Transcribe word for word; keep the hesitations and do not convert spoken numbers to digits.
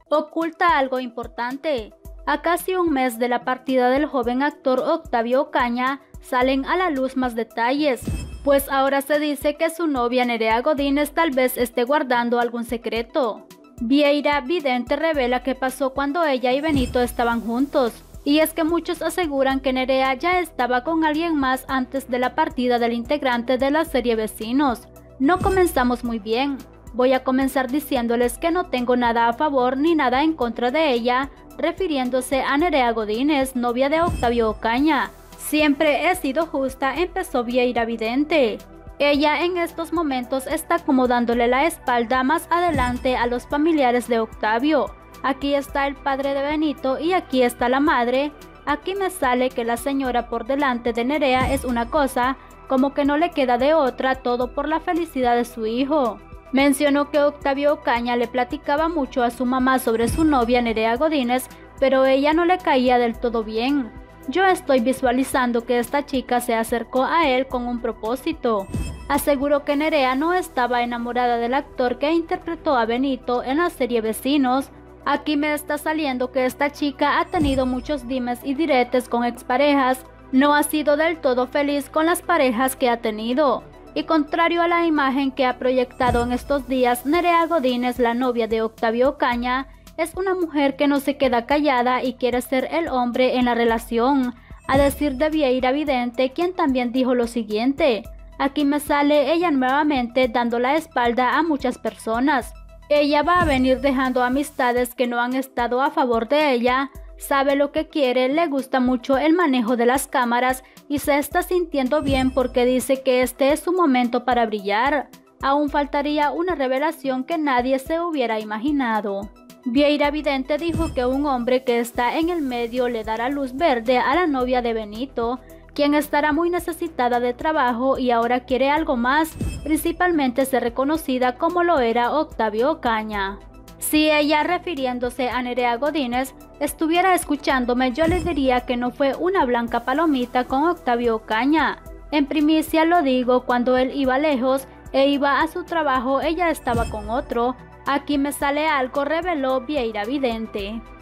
oculta algo importante. A casi un mes de la partida del joven actor Octavio Ocaña, salen a la luz más detalles, pues ahora se dice que su novia Nerea Godínez tal vez esté guardando algún secreto. Vieira Vidente revela qué pasó cuando ella y Benito estaban juntos, y es que muchos aseguran que Nerea ya estaba con alguien más antes de la partida del integrante de la serie Vecinos. No comenzamos muy bien. Voy a comenzar diciéndoles que no tengo nada a favor ni nada en contra de ella, refiriéndose a Nerea Godínez, novia de Octavio Ocaña. Siempre he sido justa, empezó Vieira Vidente. Ella en estos momentos está como dándole la espalda más adelante a los familiares de Octavio. Aquí está el padre de Benito y aquí está la madre. Aquí me sale que la señora por delante de Nerea es una cosa, como que no le queda de otra, todo por la felicidad de su hijo. Mencionó que Octavio Ocaña le platicaba mucho a su mamá sobre su novia Nerea Godínez, pero ella no le caía del todo bien. Yo estoy visualizando que esta chica se acercó a él con un propósito. Aseguró que Nerea no estaba enamorada del actor que interpretó a Benito en la serie Vecinos. Aquí me está saliendo que esta chica ha tenido muchos dimes y diretes con exparejas, no ha sido del todo feliz con las parejas que ha tenido. Y contrario a la imagen que ha proyectado en estos días, Nerea Godínez, la novia de Octavio Ocaña, es una mujer que no se queda callada y quiere ser el hombre en la relación, a decir de Vieira Vidente, quien también dijo lo siguiente: aquí me sale ella nuevamente dando la espalda a muchas personas. Ella va a venir dejando amistades que no han estado a favor de ella, sabe lo que quiere, le gusta mucho el manejo de las cámaras y se está sintiendo bien porque dice que este es su momento para brillar. Aún faltaría una revelación que nadie se hubiera imaginado. Vieira Vidente dijo que un hombre que está en el medio le dará luz verde a la novia de Benito, quien estará muy necesitada de trabajo y ahora quiere algo más, principalmente ser reconocida como lo era Octavio Ocaña. Si ella, refiriéndose a Nerea Godínez, estuviera escuchándome, yo le diría que no fue una blanca palomita con Octavio Ocaña. En primicia lo digo, cuando él iba lejos e iba a su trabajo, ella estaba con otro. Aquí me sale algo, reveló Vieira Vidente.